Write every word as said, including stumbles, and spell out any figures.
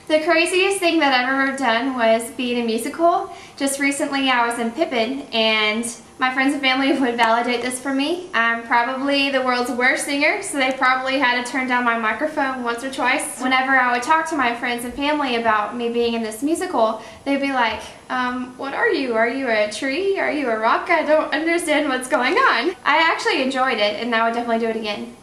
The craziest thing that I've ever done was be in a musical. Just recently I was in Pippin, and my friends and family would validate this for me. I'm probably the world's worst singer, so they probably had to turn down my microphone once or twice. Whenever I would talk to my friends and family about me being in this musical, they'd be like, um, what are you? Are you a tree? Are you a rock? I don't understand what's going on. I actually enjoyed it, and I would definitely do it again.